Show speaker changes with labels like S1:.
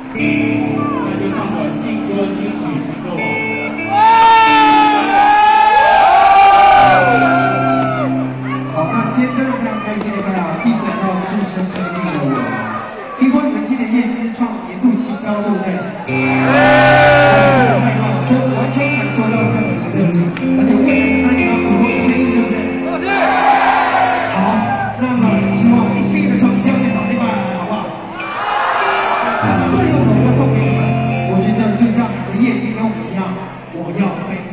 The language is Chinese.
S1: 那就唱短劲歌金曲情歌王。
S2: 好，那今天真的非常开心的看到第一次来到资深科技的我。听说你们今年业绩创年度新高，对不对？所以完全感受到这样的一个热情，而且未来3年要突破1000亿，对不对？好，那么希望1000亿的时候一定要再找另外来，好不好？最后一首歌送给你们，我觉得就像你的业绩跟我一样，我要飞。